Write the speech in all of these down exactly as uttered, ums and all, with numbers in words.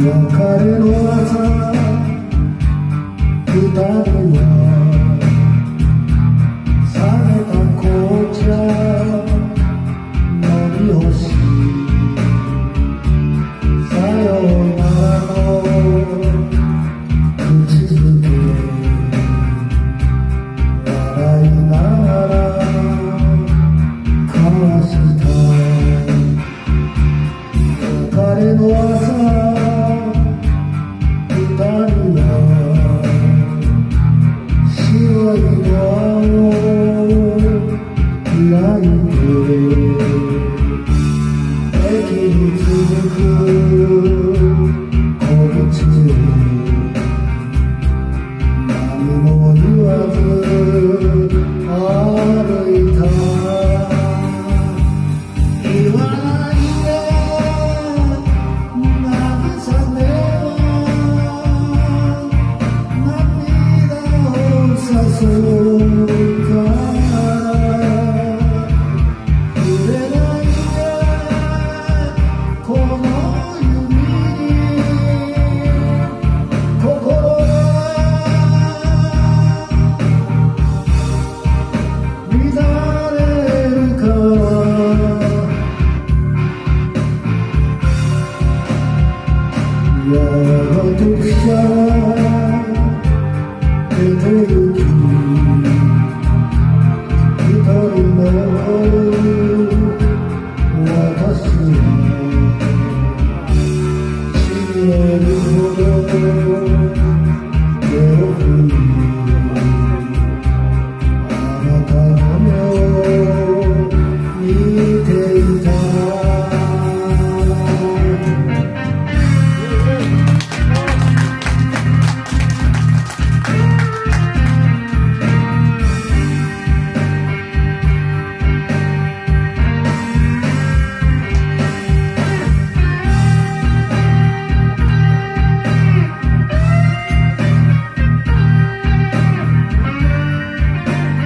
別れの朝二人は冷めた紅茶飲み干しさようならの口づけ笑いながら交わした別れの朝白いドアを開いて駅に続く小道を何も言わず歩いた言わないで慰めそうか触れないでこの指に心が乱れるからやがて汽車出てゆき私はしびれるほど手を振りあなたの目を見ていた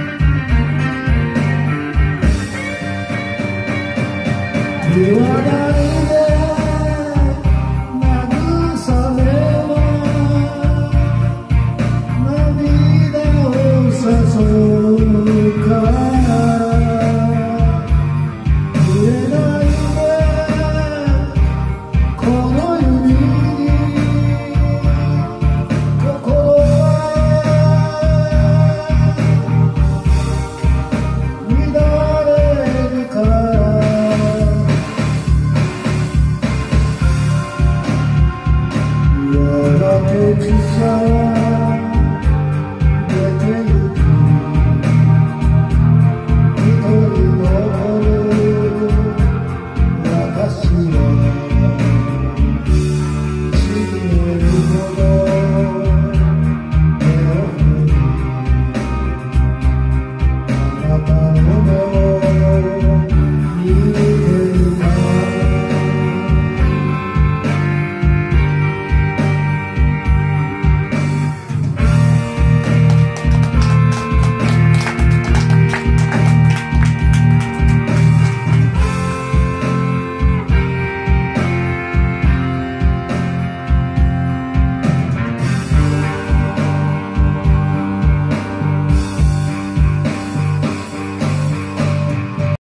言わない